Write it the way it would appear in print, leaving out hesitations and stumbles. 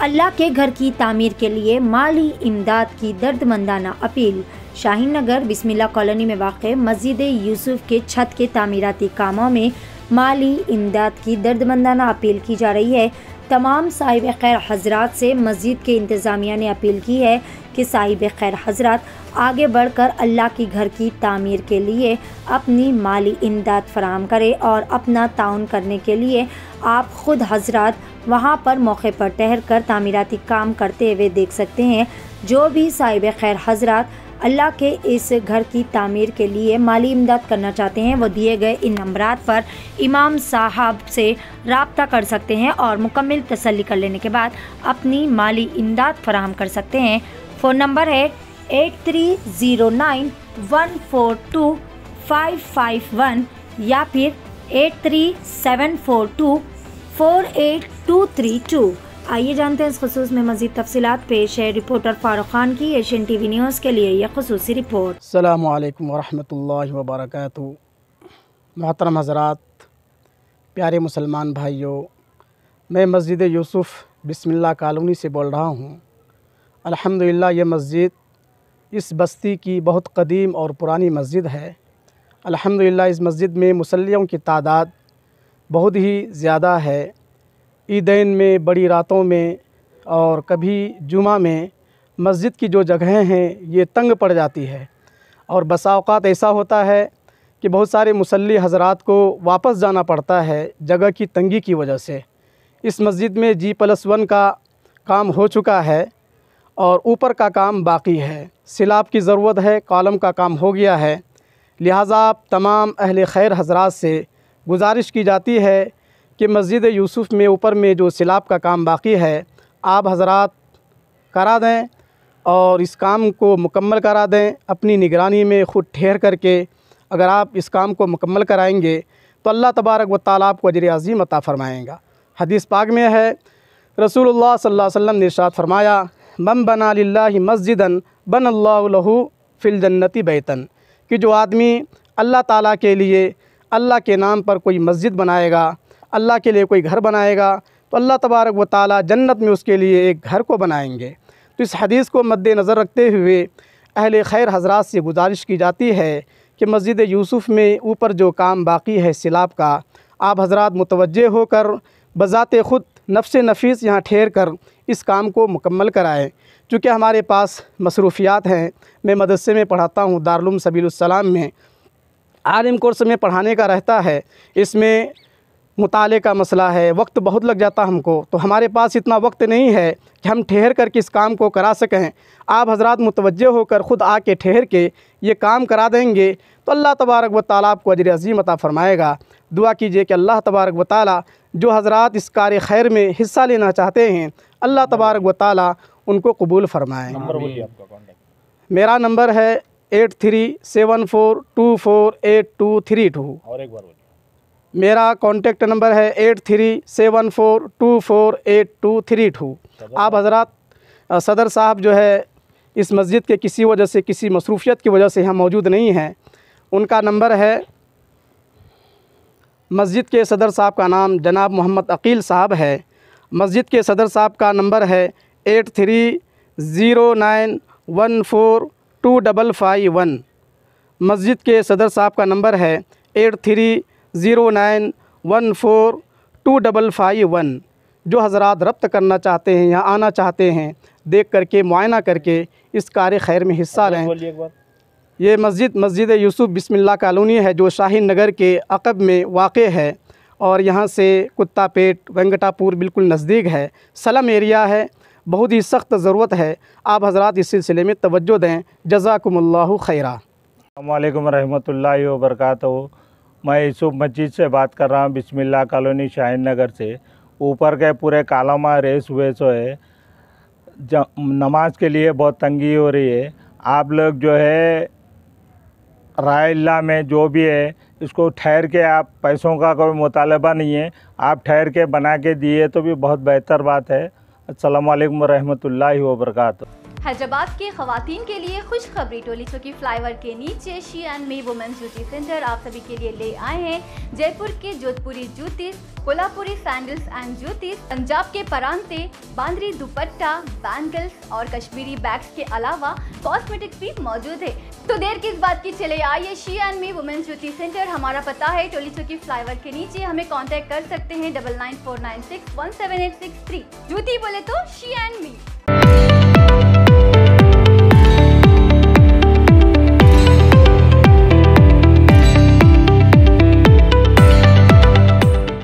अल्लाह के घर की तामीर के लिए माली इमदाद की दर्दमंदाना अपील। शाहीन नगर बिस्मिल्लाह कॉलोनी में वाक़ मस्जिद यूसुफ के छत के तामीराती कामों में माली इमदाद की दर्दमंदाना अपील की जा रही है। तमाम साहिब खैर हजरात से मस्जिद के इंतज़ामिया ने अपील की है कि साहिब खैर हजरात आगे बढ़कर अल्लाह की घर की तामीर के लिए अपनी माली इमदाद फराहम करें और अपना ताउन करने के लिए आप ख़ुद हजरात वहाँ पर मौके पर ठहर कर तामीराती काम करते हुए देख सकते हैं। जो भी साहिब खैर हजरात अल्लाह के इस घर की तामीर के लिए माली इमदाद करना चाहते हैं वो दिए गए इन नंबरात पर इमाम साहब से रब्ता कर सकते हैं और मुकम्मल तसल्ली कर लेने के बाद अपनी माली इमदाद फराहम कर सकते हैं। फ़ोन नंबर है 8309142551 या फिर 8374248232। आइए जानते हैं इस खुसूस में मज़ीद तफसीलात। पेश है रिपोर्टर फ़ारूक खान की एशियन टीवी न्यूज़ के लिए यह खुसूसी रिपोर्ट। अस्सलामु अलैकुम वरहमतुल्लाहि वबरकातुहू। मोहतरम हज़रात, प्यारे मुसलमान भाइयों, मैं मस्जिद यूसुफ बिस्मिल्लाह कॉलोनी से बोल रहा हूँ। अल्हम्दुलिल्लाह ये मस्जिद इस बस्ती की बहुत कदीम और पुरानी मस्जिद है। अल्हम्दुलिल्लाह इस मस्जिद में मुसल्लियों की तादाद बहुत ही ज़्यादा है। ईदैन में, बड़ी रातों में और कभी जुमा में मस्जिद की जो जगहें हैं ये तंग पड़ जाती है और बसा औक़ात ऐसा होता है कि बहुत सारे मुसल्ली हज़रात को वापस जाना पड़ता है जगह की तंगी की वजह से। इस मस्जिद में G+1 का काम हो चुका है और ऊपर का काम बाकी है। सिलाब की ज़रूरत है, कॉलम का काम हो गया है। लिहाजा तमाम अहले खैर हज़रात से गुजारिश की जाती है कि मस्जिद यूसुफ में ऊपर में जो सिलाब का काम बाकी है आप हज़रात करा दें और इस काम को मुकम्मल करा दें। अपनी निगरानी में ख़ुद ठहर करके अगर आप इस काम को मुकम्मल कराएंगे तो अल्लाह तबारक व तआला आपको अजर अज़ीम अता फ़रमाएँगा। हदीस पाक में है, रसूलुल्लाह सल्लल्लाहु अलैहि वसल्लम ने इरशाद फरमाया, मन बना लिल्लाहि मस्जिदन बनल्लाहु लहू फ़िल जन्नति बैतन, कि जो आदमी अल्लाह ताला के लिए अल्लाह के नाम पर कोई मस्जिद बनाएगा, अल्लाह के लिए कोई घर बनाएगा तो अल्लाह तबारक व तआला जन्नत में उसके लिए एक घर को बनाएंगे। तो इस हदीस को मद्देनज़र रखते हुए अहले खैर हज़रात से गुजारिश की जाती है कि मस्जिद यूसुफ में ऊपर जो काम बाकी है सिलाब का, आप हज़रात मुतवज्जे होकर बज़ाते ख़ुद नफ्स नफीस यहाँ ठहर कर इस काम को मुकम्मल कराएँ। चूँकि हमारे पास मसरूफ़ियात हैं, मैं मदरसे में पढ़ाता हूँ, दारुल सबीलुस्सलाम में आलिम कोर्स में पढ़ाने का रहता है, इसमें मुताले का मसला है, वक्त बहुत लग जाता हमको, तो हमारे पास इतना वक्त नहीं है कि हम ठहर कर किस काम को करा सकें। आप हज़रात मुतवज्जे होकर ख़ुद आके ठहर के ये काम करा देंगे तो अल्लाह तबारक व तआला आपको अजर अज़ीम अता फ़रमाएगा। दुआ कीजिए कि अल्लाह तबारक व तआला जो हज़रात इस कार्य खैर में हिस्सा लेना चाहते हैं अल्लाह तबारक व तआला उनको कबूल फ़रमाएँ। मेरा नंबर है 8374248232। और एक बार बोलिए। मेरा कॉन्टेक्ट नंबर है 8374248232। आप हज़रात सदर साहब जो है इस मस्जिद के किसी वजह से, किसी मसरूफ़ियत की वजह से यहाँ मौजूद नहीं हैं, उनका नंबर है, मस्जिद के सदर साहब का नाम जनाब मोहम्मद अकील साहब है। मस्जिद के सदर साहब का नंबर है 8309142551। मस्जिद के सदर साहब का नंबर है 8309142551। जो हज़रात रब्त करना चाहते हैं, यहाँ आना चाहते हैं, देख करके मुआयना करके इस कार्य खैर में हिस्सा लें। ये मस्जिद यूसुफ बिस्मिल्लाह कॉलोनी है जो शाहीन नगर के अक़ब में वाक़े है और यहाँ से कुत्तापेट वेंकटापुर बिल्कुल नज़दीक है। सलम एरिया है, बहुत ही सख्त ज़रूरत है। आप हज़रात इस सिलसिले में तवज्जो दें। जज़ाकुमुल्लाहु खैरा। अस्सलामु अलैकुम रहमतुल्लाहि व बरकातहू। मैं यूसुफ मस्जिद से बात कर रहा हूँ, बिस्मिल्लाह कॉलोनी शाहीन नगर से। ऊपर के पूरे कालमा रेस हुए सो है, नमाज के लिए बहुत तंगी हो रही है। आप लोग जो है रायल्ला में जो भी है इसको ठहर के, आप पैसों का कोई मुतालबा नहीं है, आप ठहर के बना के दिए तो भी बहुत बेहतर बात है। अस्सलामु अलैकुम रहमतुल्लाहि व बरकातहू। हैदराबाद के खवातीन के लिए खुशखबरी। टोली चौकी फ्लाईओवर के नीचे she and me women's beauty centre आप सभी के लिए ले आए हैं जयपुर के जोधपुरी जूतीस, कोल्हापुरी सैंडल्स एंड जूतीस, पंजाब के परांते, बांद्री दुपट्टा, बैंगल्स और कश्मीरी बैग्स के अलावा कॉस्मेटिक्स भी मौजूद है। तो देर किस बात की, चले आइए she and me women's beauty centre. हमारा पता है टोली चौकी फ्लाईओवर के नीचे। हमें कांटेक्ट कर सकते हैं 9949617863। जूती बोले तो शी एंड मी।